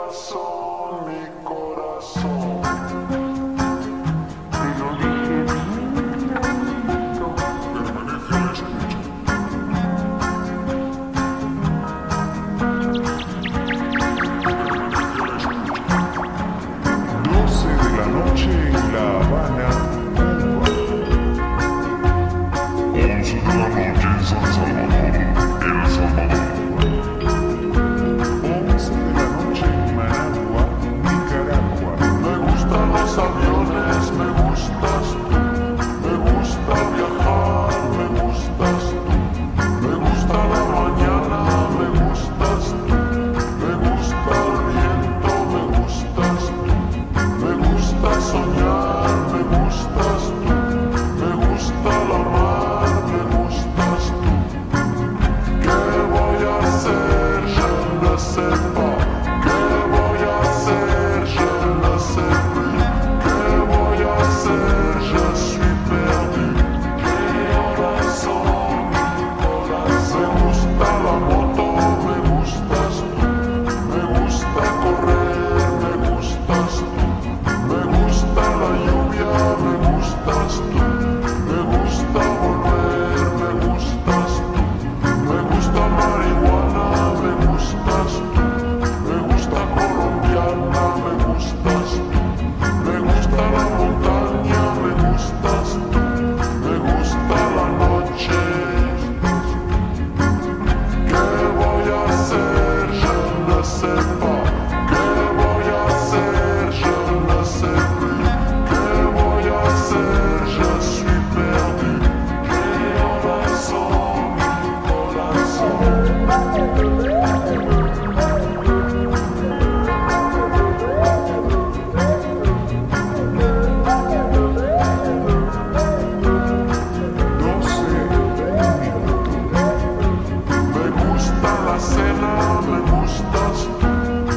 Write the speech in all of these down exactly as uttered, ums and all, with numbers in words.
corazón, mi corazón. Te lo dije bien clarito. Permanece a la escucha. Permanece a la escucha. doce de la noche en La Habana, Cuba. once de la noche en San Salvador, El Salvador. once de la noche en Managua, Nicaragua. Me gustan los aviones, me gustas tú. Me gusta viajar, me gustas tú. Me gusta la mañana, me gustas tú. Me gusta el viento, me gustas tú. Me gusta soñar, me gustas tú. Me gusta la mar, me gustas tú. ¿Qué voy a hacer? Je ne sais pas. ¿Qué voy a hacer? Je ne sais plus. ¿Qué voy a hacer? Je suis perdu. Mi corazón, mi corazón. Me gusta la moto, me gustas tú. Me gusta correr, me gustas tú. Me gusta la lluvia, me gustas tú. Me gusta volver, me gustas tú. Me gusta marihuana, me gustas tú. Me gusta colombiana, me gustas tú. Me gusta la montaña, me gustas tú. Me gusta la noche. ¿Qué voy a hacer? Je ne sais pas. ¿Qué voy a hacer? Je ne sais plus. ¿Qué voy a hacer? Je suis perdu. Mi corazón, mi corazón. doce, un minuto. Me gusta la cena, me gustas tú.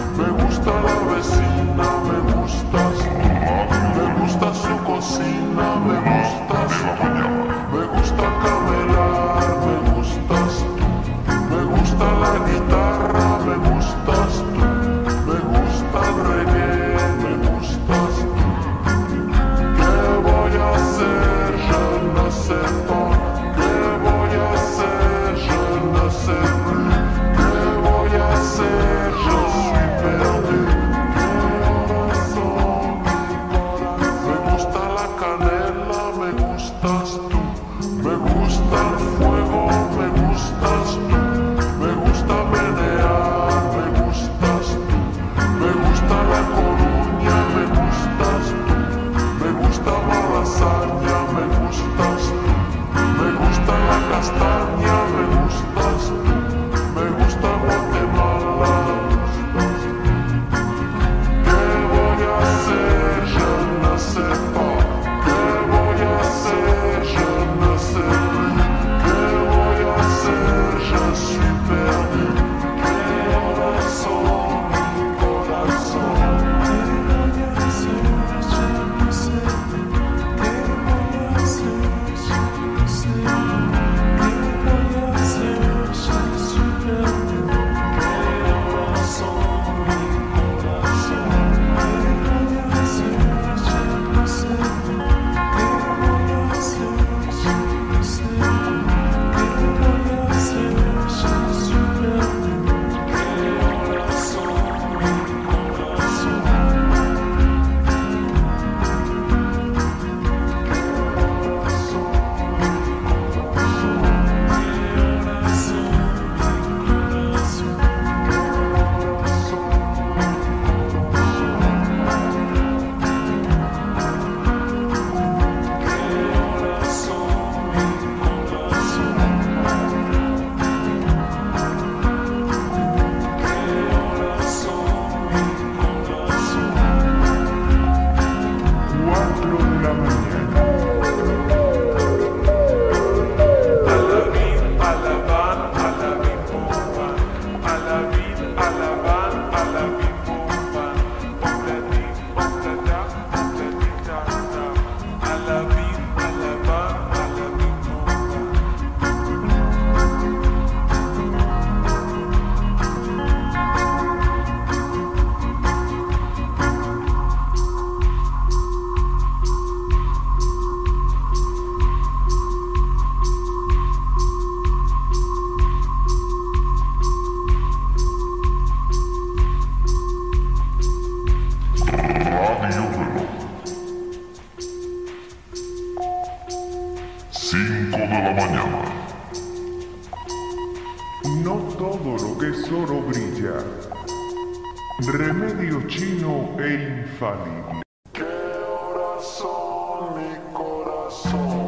Remedio chino e infalible. ¿Qué horas son, mi corazón?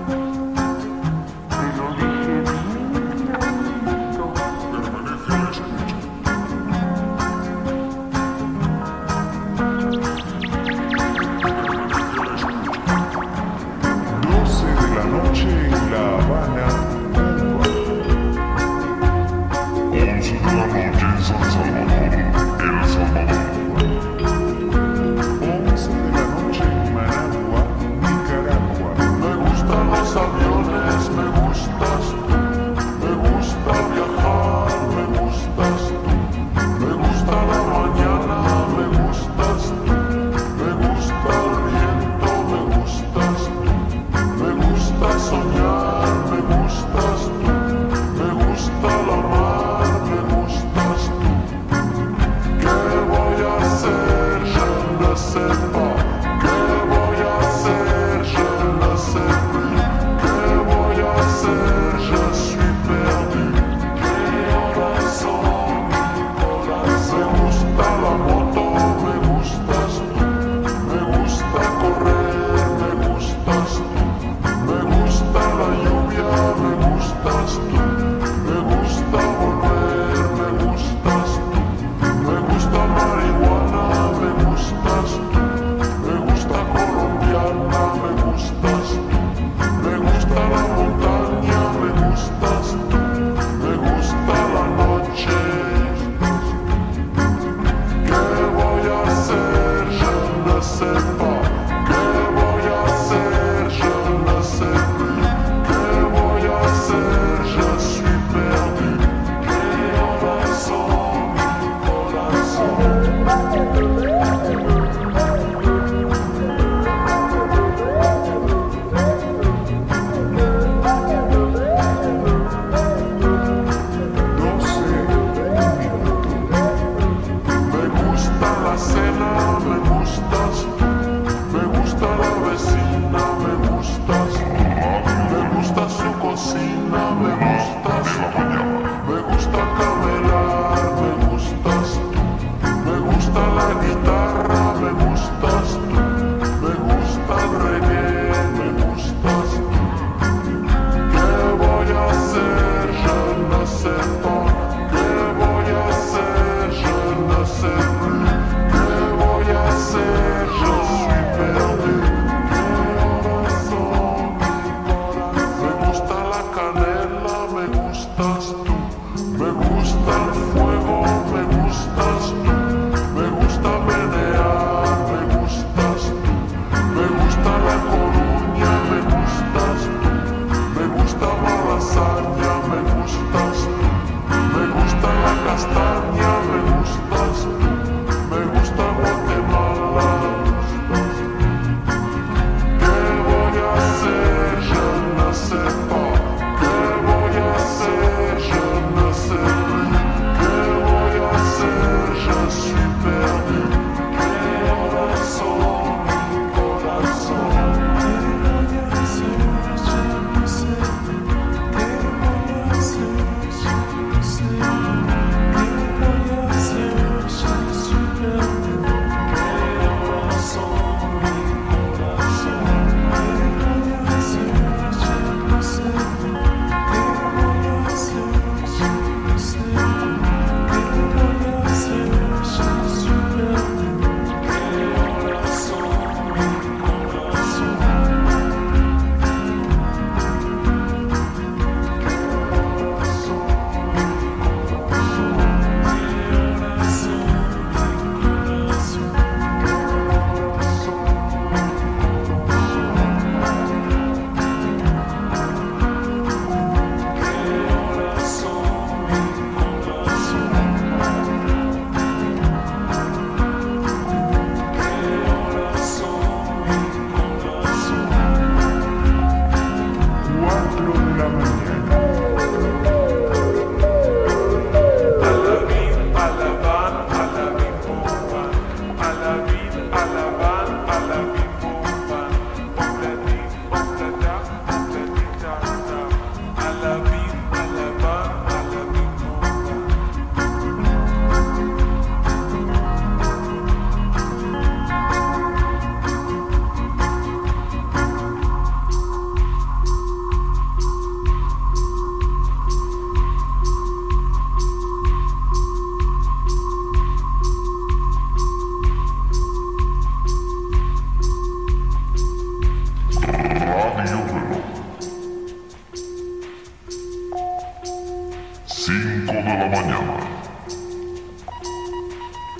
Te lo dije bien clarito. Permanece a la escucha. doce de la noche en La Habana, Cuba. once de la noche en San Salvador, El Salvador.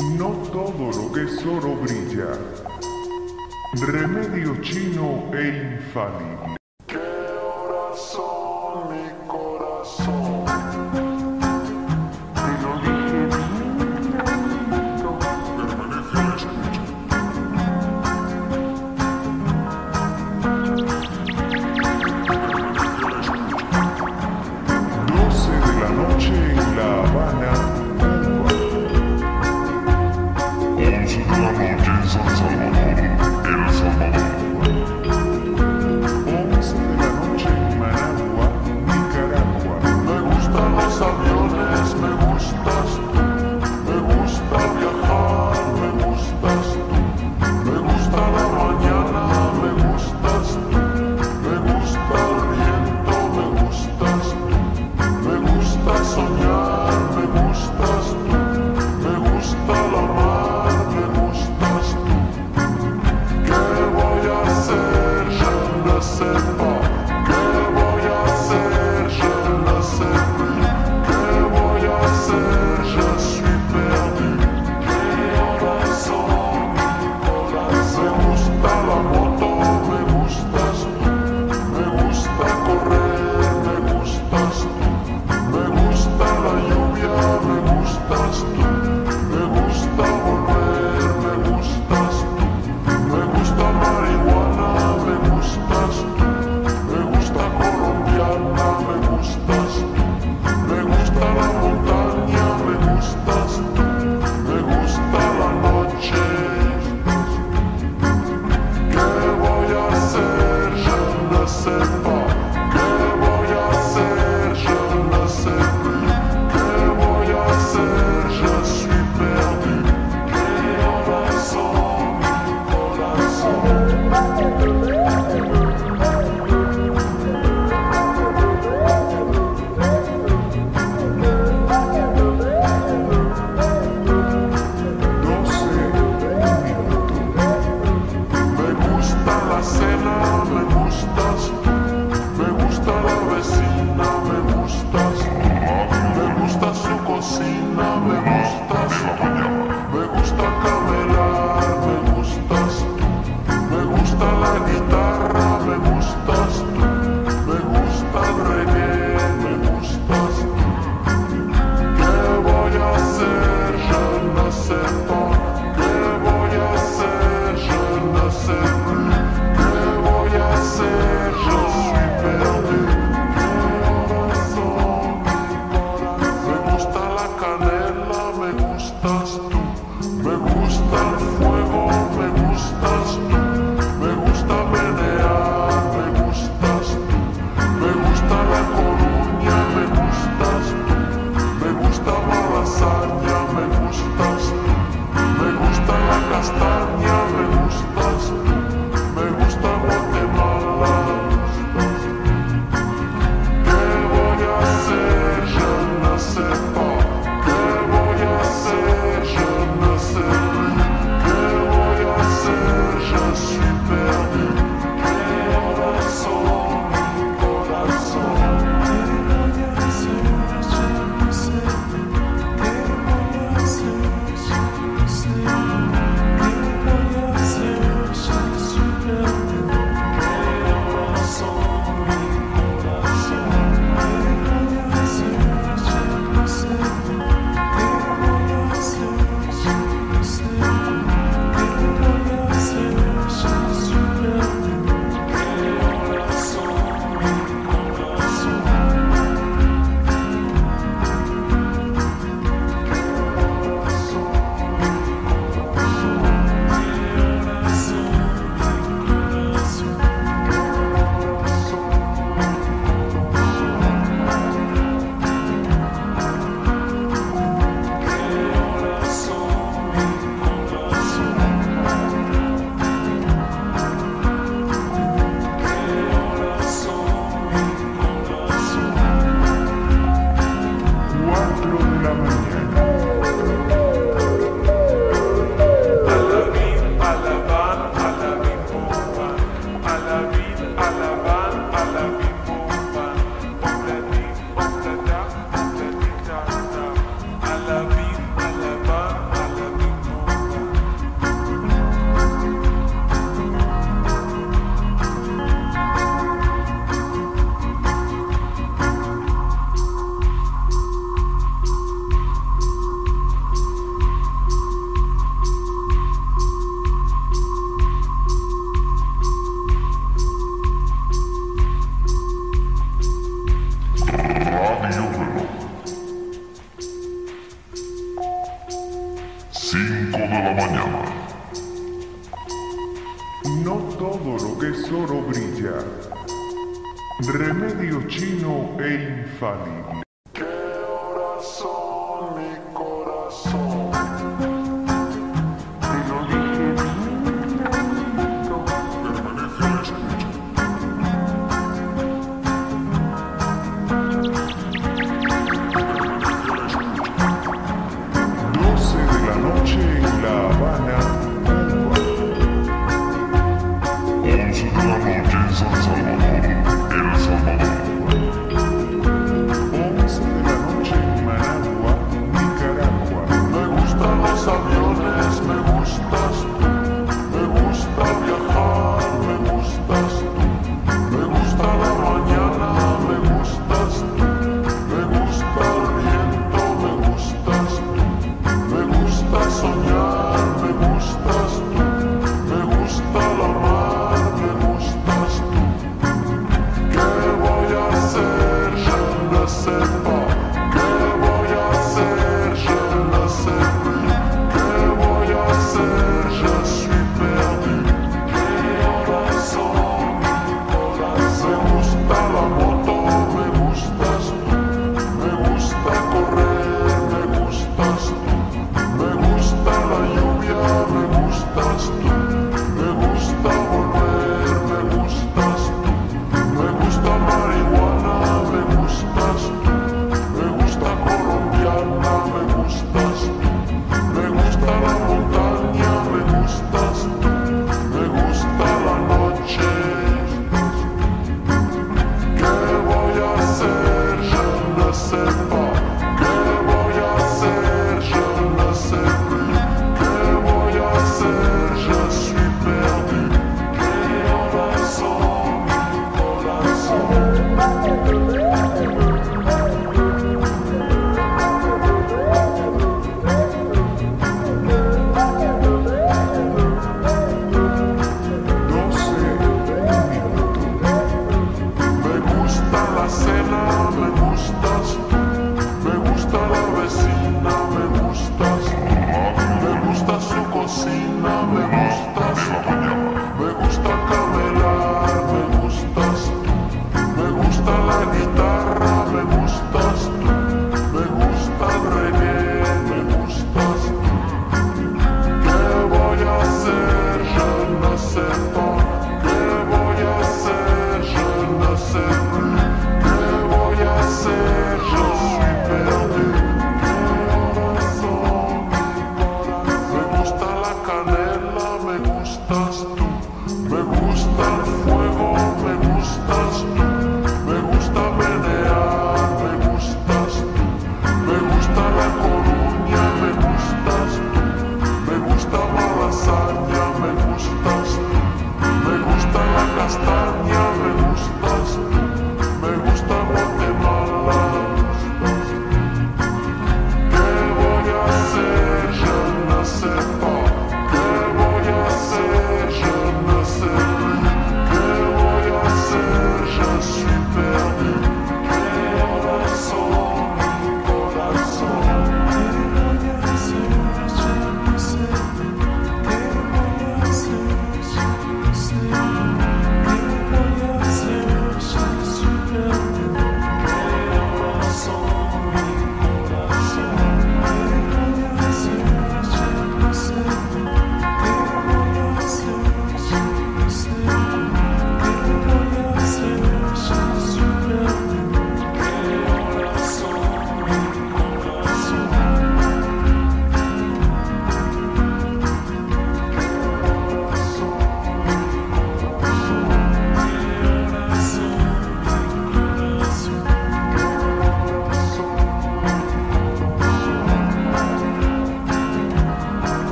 No todo lo que es oro brilla. Remedio chino e infalible. ¿Qué horas son, mi corazón? Te lo dije bien clarito. Permanece a la escucha. Permanece a la escucha. doce de la noche en La Habana, Cuba. once de la noche en San Salvador, El Salvador. once de la noche en Managua, Nicaragua. Me gustan los aviones, me gustas tú. Me gusta viajar, me gustas tú. Me gusta la mañana, me gustas tú. Me gusta el viento, me gustas tú. Me gusta soñar, me gustas tú. Me gusta la mar, me gustas tú. ¿Qué voy a hacer? Je ne sais pas. ¿Qué voy a hacer? Je ne sais plus. ¿Qué voy a hacer? Je suis perdu. ¿Qué horas son, mi corazón? Me gusta la moto, me gustas tú. Me gusta correr, me gustas tú. Me gusta la lluvia, me gustas tú. Me gusta volver, me gustas tú. Me gusta marihuana, me gustas tú. Me gusta colombiana, me gustas tú. Me gusta la montaña, me gustas tú. Me gusta la noche. ¿Qué voy a hacer? Je ne sais pas. ¿Qué voy a hacer? Je ne sais plus. ¿Qué voy a hacer? Je suis perdu. ¿Qué horas son, mi corazón? doce, un minuto. Me gusta la cena, me gustas tú. Me gusta la vecina, me gustas tú. Me gusta su cocina, me gustas tú. Me gusta camelar, me gustas tú. Me gusta la guitarra, me gustas tú. Me gusta el reggae, me gustas tú. ¿Qué voy a hacer? Je ne sais pas. ¿Qué voy a hacer? Je ne sais plus. ¿Qué voy a hacer? Je suis perdu. ¿Qué horas son, mi corazón? Me gusta la canela, me gustas tú. Me gusta el fuego, me gustas tú. Me gusta menear, me gustas tú. Me gusta la coruña, me gustas tú. Me gusta malasaña, me gustas tú. Me gusta la castaña, me gustas tú. Me gusta Guatemala, me gustas tú. ¿Qué voy a hacer? Je ne sais pas. ¿Qué voy a hacer? Je ne sais plus. ¿Qué voy a hacer? Je suis perdu. ¿Qué horas son, mi corazón? ¿Qué voy a hacer? Je ne sais plus. ¿Qué voy a hacer? cinco de la mañana. No todo lo que es oro brilla. Remedio chino e infalible. ¿Qué horas son, mi corazón? Te lo dije bien clarito. Permanece a la escucha. doce de la noche en La Habana, Cuba. once de la noche en San Salvador, El Salvador.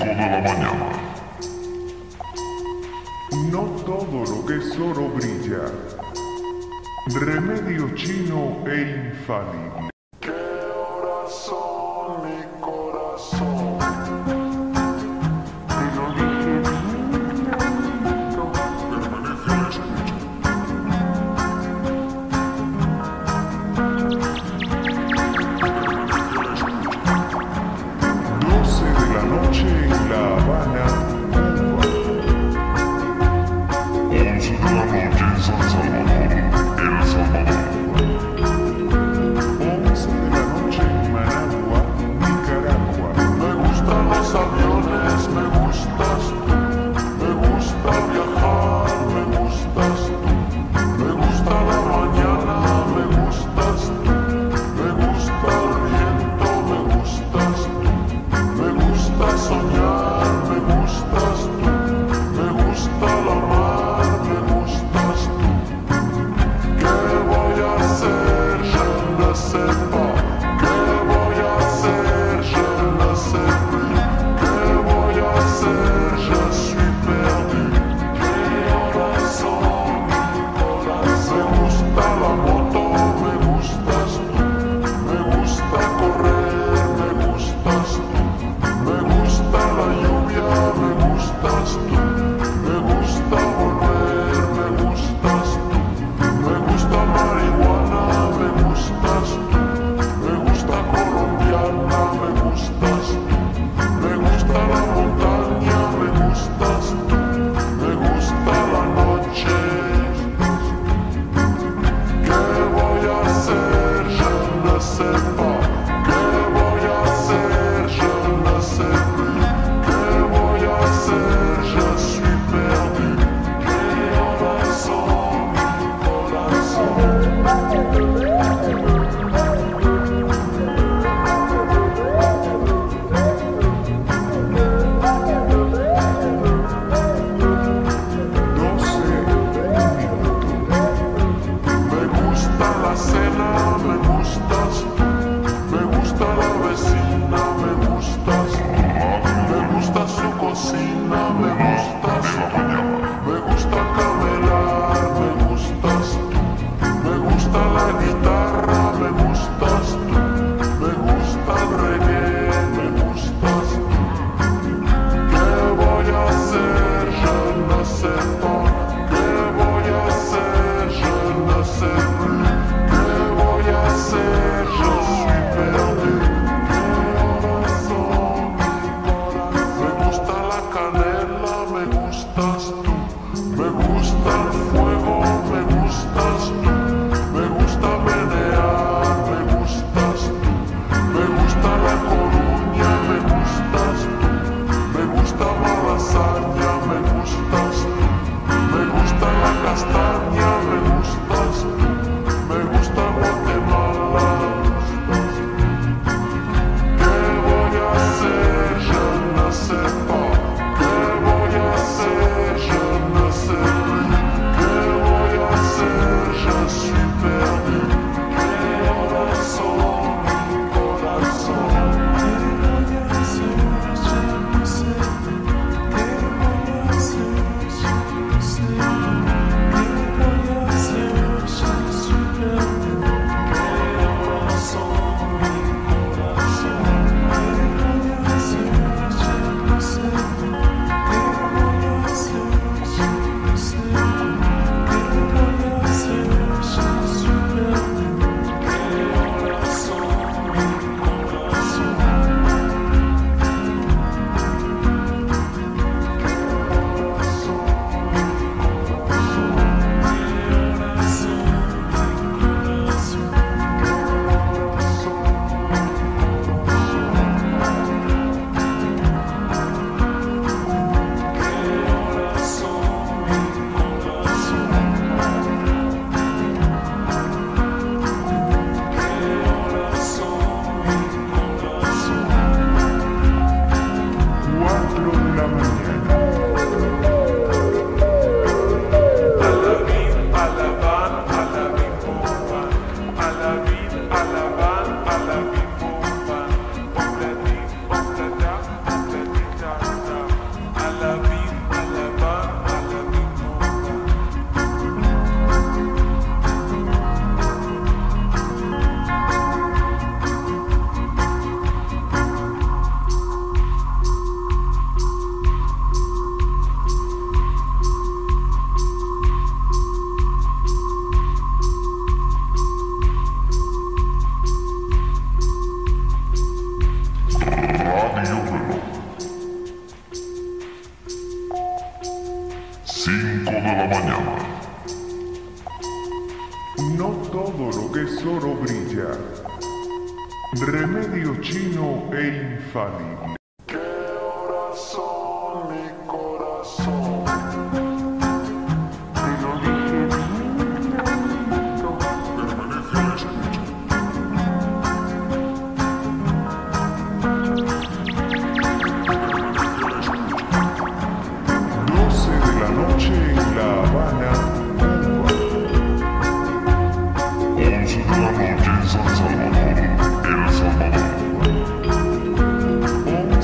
cinco de la mañana. No todo lo que es oro brilla. Remedio chino e infalible. ¿Qué horas son, mi corazón? Te lo dije bien clarito. Permanece a la escucha. doce de la noche en La Habana, Cuba. once de la noche en San Salvador, El Salvador. remedio chino e infalible. ¿Qué horas son, mi corazón? Te lo dije bien clarito. Permanece a la escucha. doce de la noche en La Habana, Cuba. once de la noche en San Salvador, El Salvador.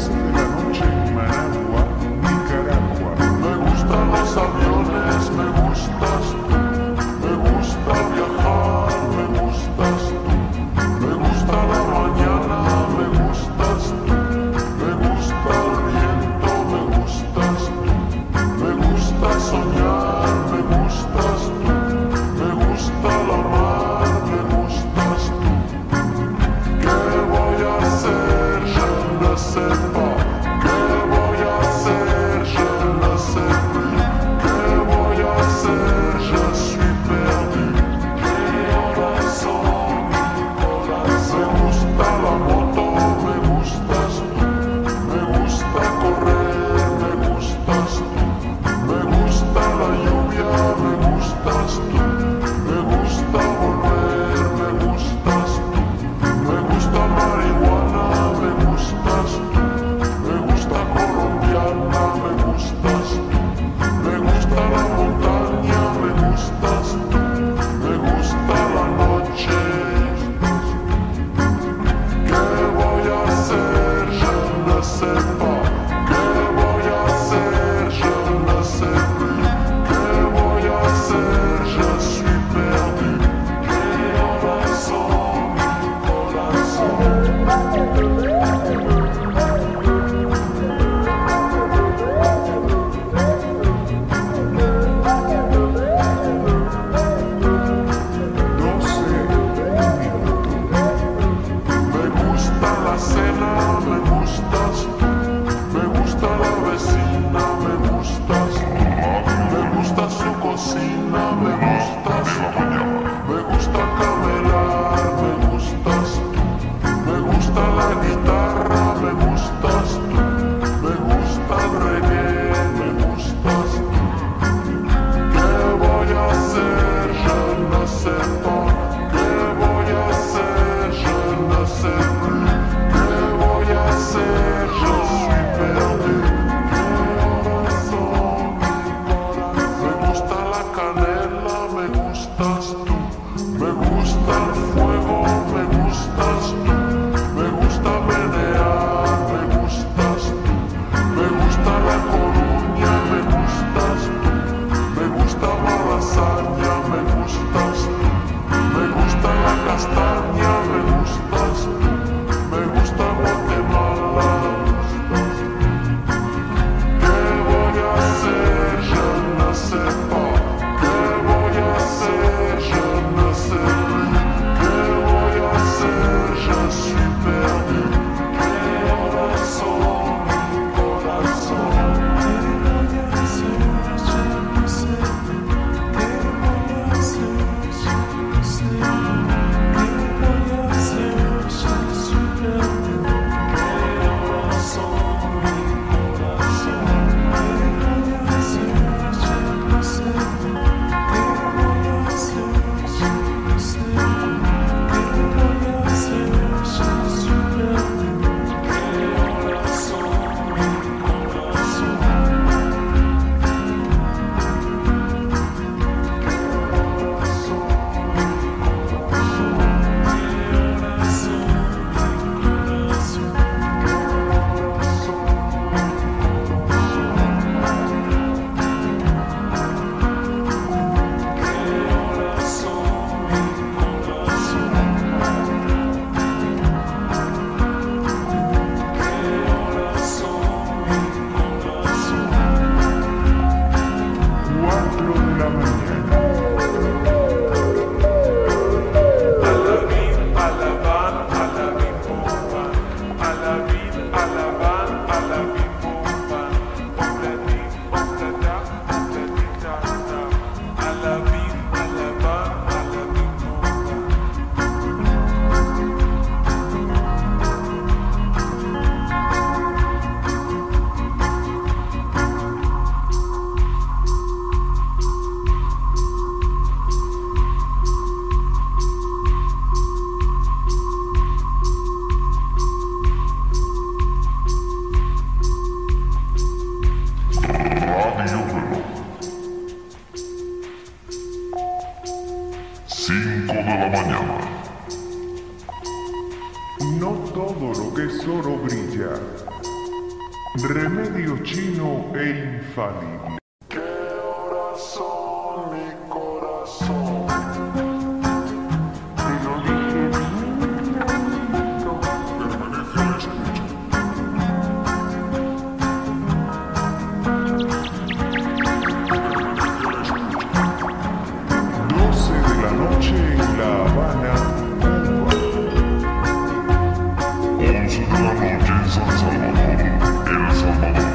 no todo lo que es oro brilla. Remedio chino e infalible. ¿Qué horas son, mi corazón? Te lo dije bien clarito. Permanece a la escucha. doce de la noche en La Habana, Cuba. once de la noche en San Salvador, El Salvador.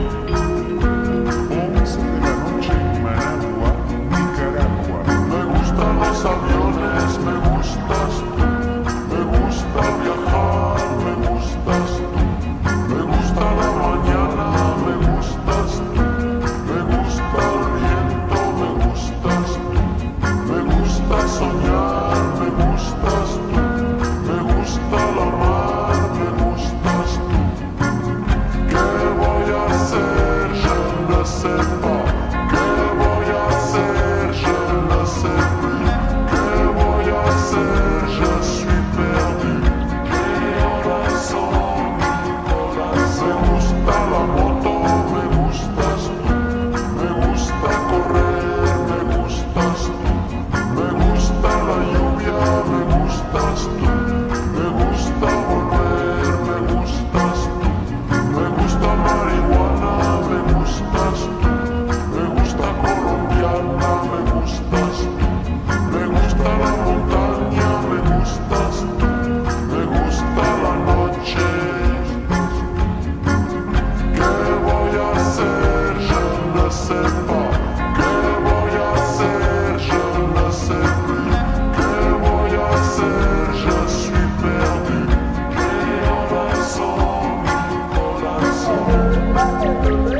once de la noche en Managua, Nicaragua. Me gustan los aviones, me gustas tú. Me gusta viajar, me gustas tú. Me gusta la mañana, me gustas tú. Me gusta el viento, me gustas tú. Me gusta soñar, me gustas tú. Me gusta la mar, me gustas tú. ¿Qué voy a hacer? Je ne sais pas. ¿Qué voy a hacer? Je ne sais plus. ¿Qué voy a hacer? Je suis perdu. ¿Qué horas son, mi corazón? Me gusta la moto, me gustas tú. Me gusta correr, me gustas tú. Me gusta la lluvia, me gustas tú. Me gusta volver, me gustas tú. Me gusta marihuana, me gustas tú. Me gusta colombiana, me gustas tú. Me gusta la montaña, me gustas tú. Me gusta la noche. ¿Qué voy a hacer? Je ne sais pas. ¿Qué voy a hacer? Je ne sais plus. ¿Qué voy a hacer? Je suis perdu. ¿Qué horas son, mi corazón?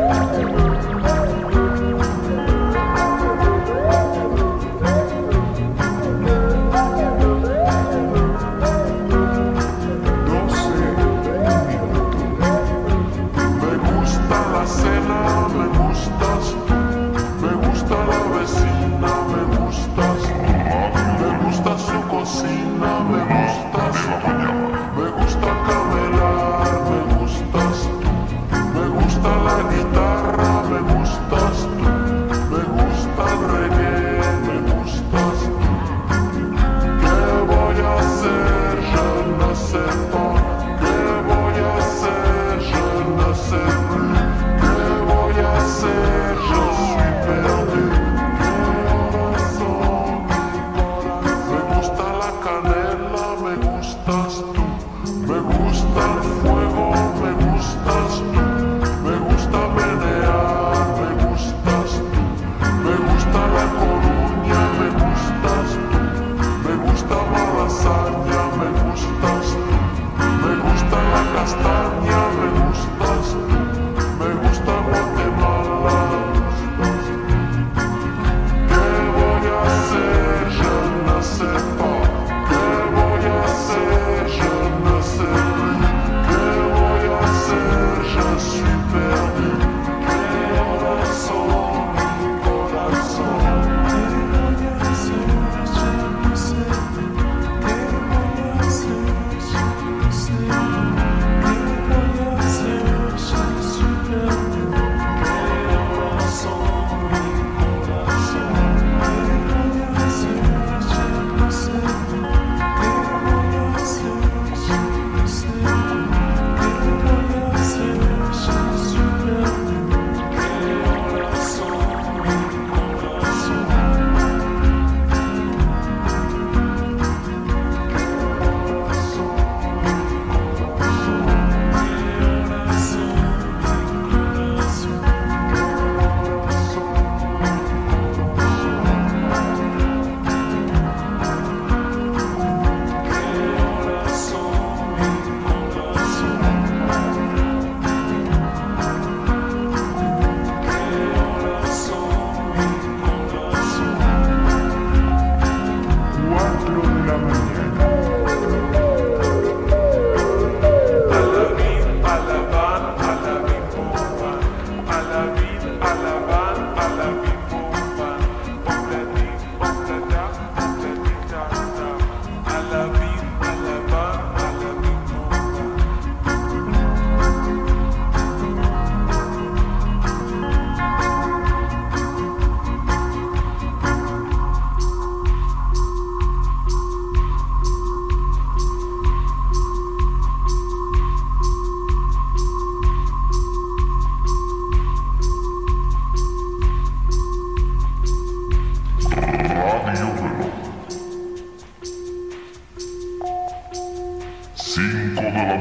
doce minutos. Me gusta la cena, me gustas tú. Me gusta la vecina, me gustas tú. Me gusta su cocina, me gustas tú. Me gusta camelar, me gustas tú. Me gusta la guitarra, me gustas tú. Me gusta el reggae, me gustas tú. ¿Qué voy a hacer? Je ne sais pas. ¿Qué voy a hacer? Je ne sais plus. ¿Qué voy a hacer? Je suis perdu. ¿Qué horas son, mi corazón? Me gusta la canela, me gustas tú. Me gusta el fuego, me gustas tú. Me gusta menear, me gustas tú. Me gusta la coruña, me gustas tú. Me gusta malasaña, me gustas tú. Me gusta la castaña, me gustas tú. Me gusta Guatemala, me gustas tú. ¿Qué voy a hacer? Je ne sais pas. ¿Qué voy a hacer? Je ne sais plus. ¿Qué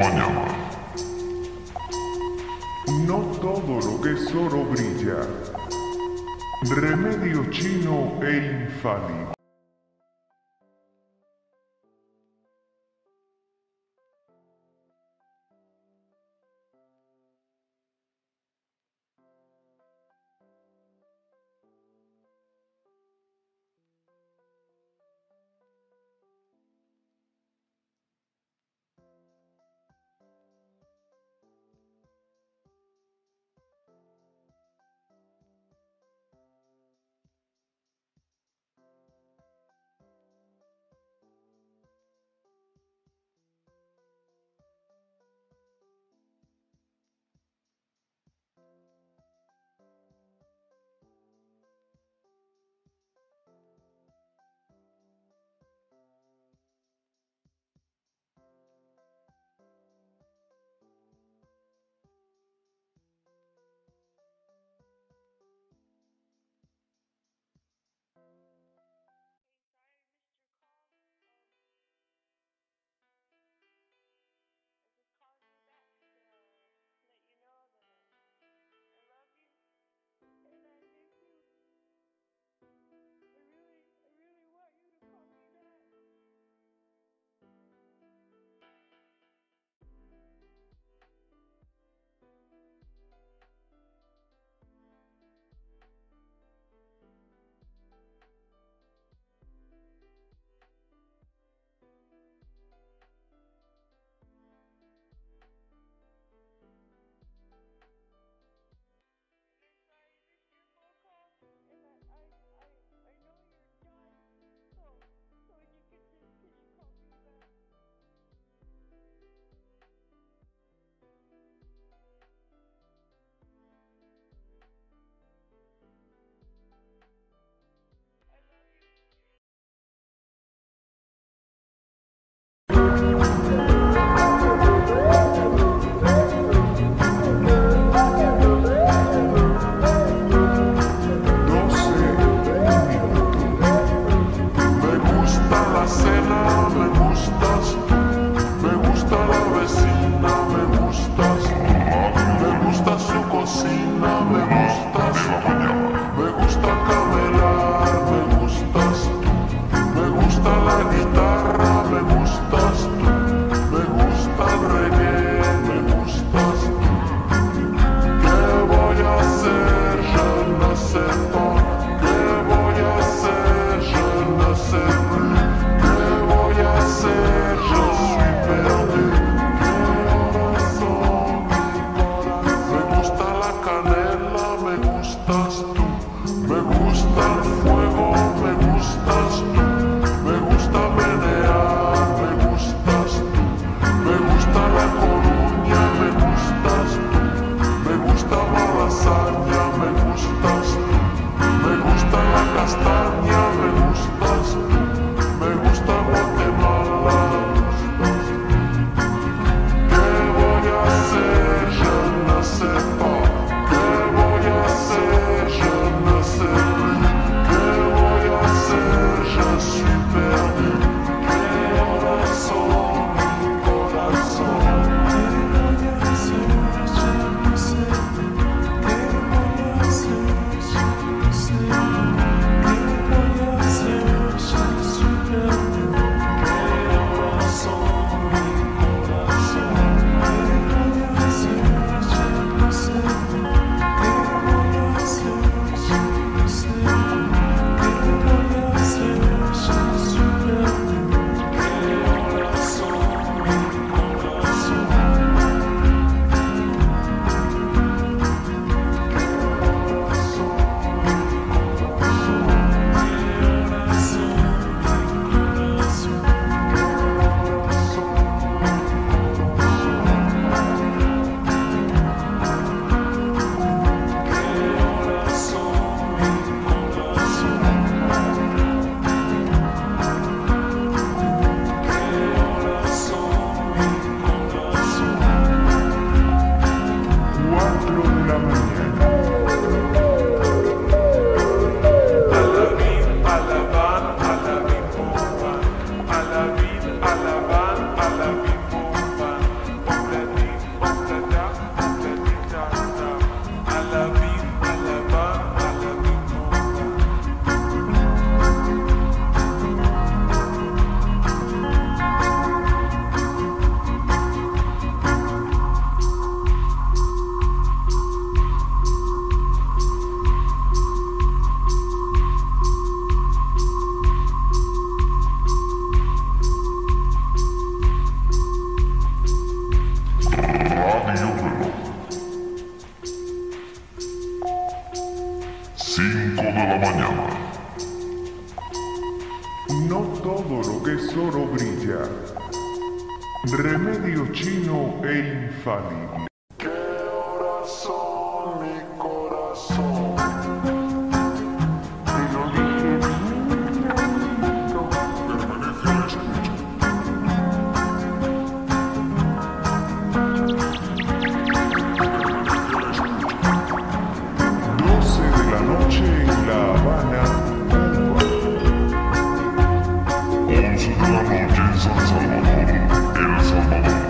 mañana. No todo lo que es oro brilla. Remedio chino e infalible. chino e infalible. ¿Qué horas son, mi corazón? Te lo dije bien clarito. Permanece a la escucha. doce de la noche en La Habana, Cuba. once de la noche en San Salvador, El Salvador.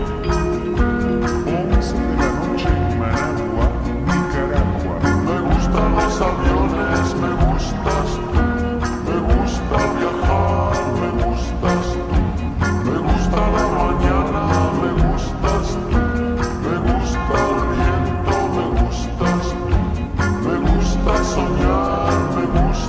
once de la noche en Managua, Nicaragua. Me gustan los aviones, me gustas tú. Me gusta viajar, me gustas tú. Me gusta la mañana, me gustas tú. Me gusta el viento, me gustas tú. Me gusta soñar, me gusta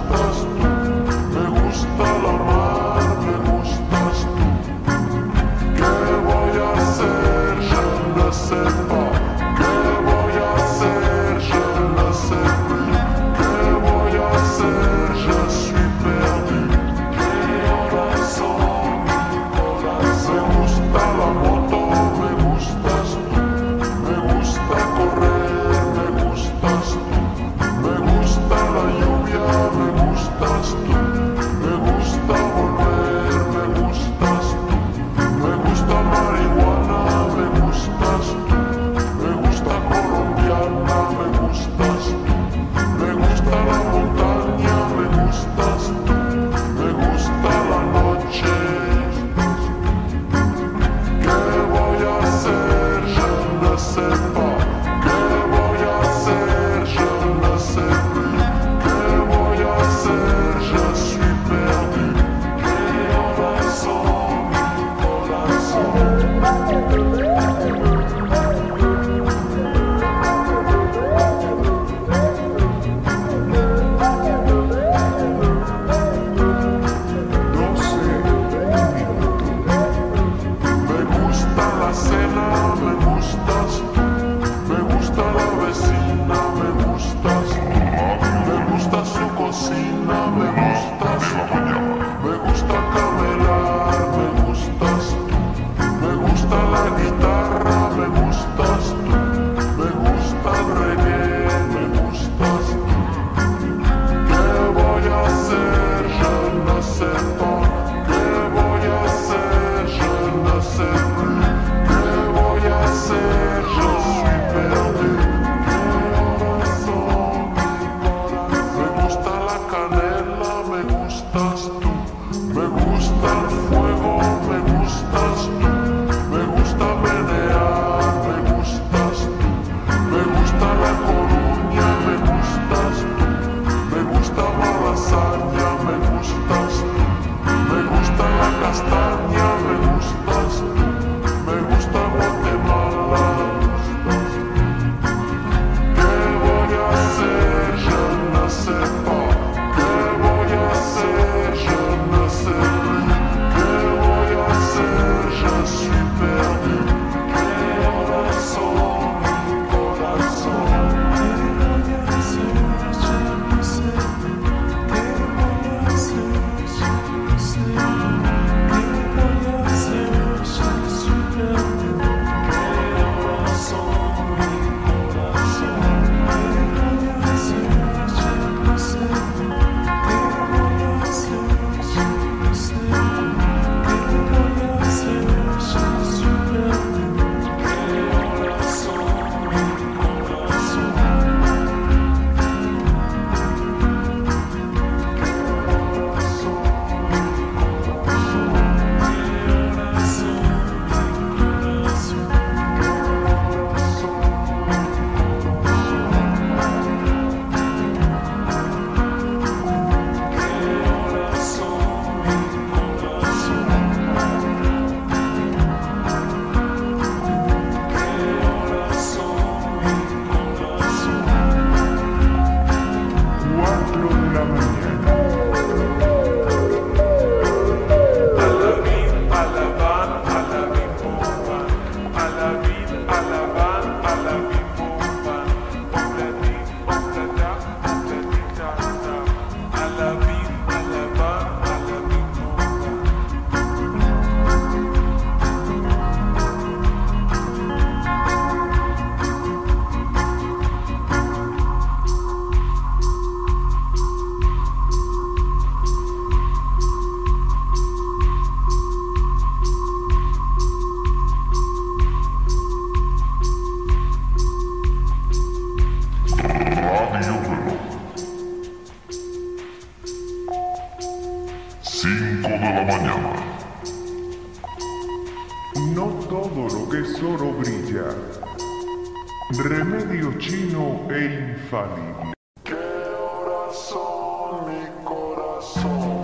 Sevilla. Remedio chino e infalible. ¿Qué horas son, mi corazón?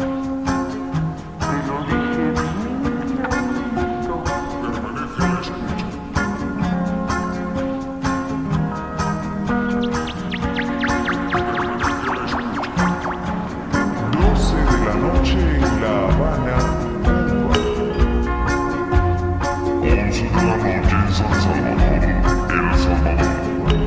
Te lo dije bien clarito. Permanece a la escucha. doce de la noche en La Habana, Cuba. once de la noche en San Salvador, El Salvador.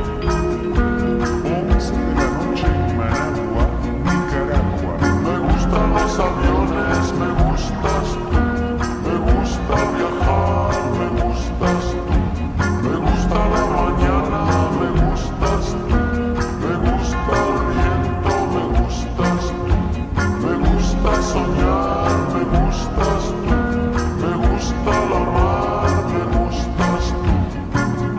once de la noche en Managua, Nicaragua. Me gustan los aviones, me gustas tú. Me gusta viajar, me gustas tú. Me gusta la mañana, me gustas tú. Me gusta el viento, me gustas tú. Me gusta soñar, me gustas tú. Me gusta la mar, me gustas tú.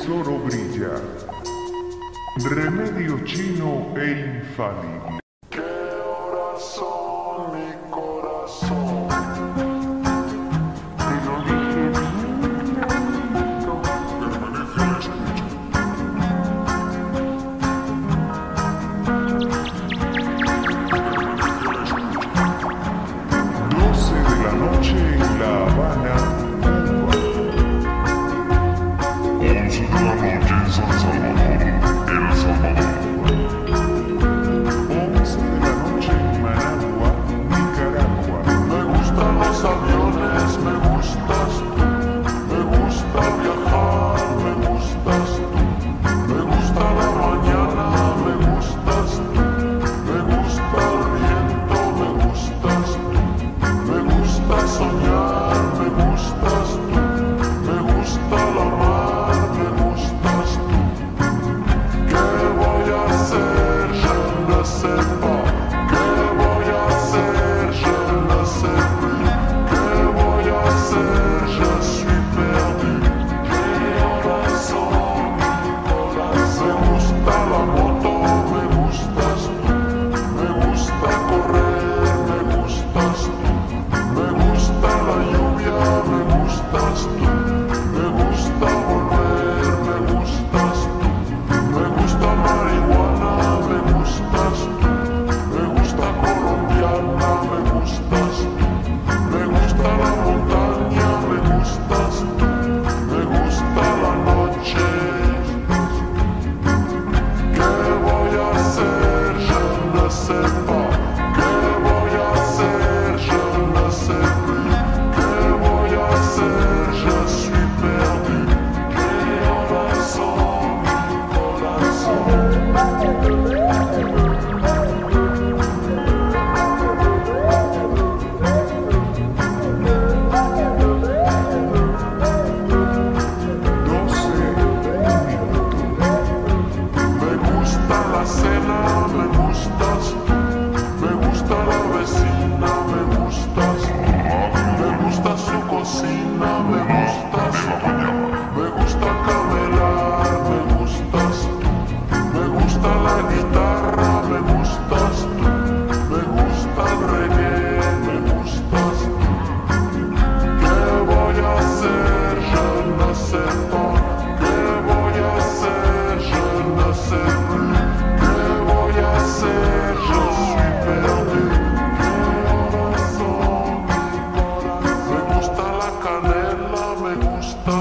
tesoro brilla. Remedio chino e infalible. ¿Qué horas son, mi corazón? Te lo dije bien clarito. Permanece a la escucha. doce de la noche en La Habana, Cuba. once de la noche en San Salvador, El Salvador. once de la noche en Managua, Nicaragua. Me gustan los aviones, me gustas tú. Me gusta viajar, me gustas tú. Me gusta la mañana, me gustas tú. Me gusta el viento, me gustas tú. Me gusta soñar, me gustas tú. Me gusta la mar, me gustas tú. ¿Qué voy a hacer? Je ne sais pas. ¿Qué voy a hacer? Je ne sais plus. ¿Qué voy a hacer? Je suis perdu. ¿Qué horas son, mi corazón? Me gusta la moto, me gustas tú. Me gusta correr, me gustas tú. Me gusta la lluvia, me gustas tú. Me gusta volver, me gustas tú. Me gusta marihuana, me gustas tú. Me gusta colombiana, me gustas tú. Me gusta la montaña, me gustas tú. Me gusta la noche. ¿Qué voy a hacer? Je ne sais pas. ¿Qué voy a hacer? Je ne sais plus. ¿Qué voy a hacer? Je suis perdu. ¿Qué horas son, mi corazón? doce, un minuto. Me gusta la cena, me gustas tú. Me gusta la vecina, me gustas tú. Me gusta su cocina, me gustas tú. Me gusta camelar, me gustas tú. Me gusta la guitarra, me gustas tú. Me gusta el reggae, me gustas tú. ¿Qué voy a hacer? Je ne sais pas. ¿Qué voy a hacer? Je ne sais plus. ¿Qué voy a hacer? Je suis perdu. ¿Qué horas son, mi corazón? Me gusta la canela, me gusta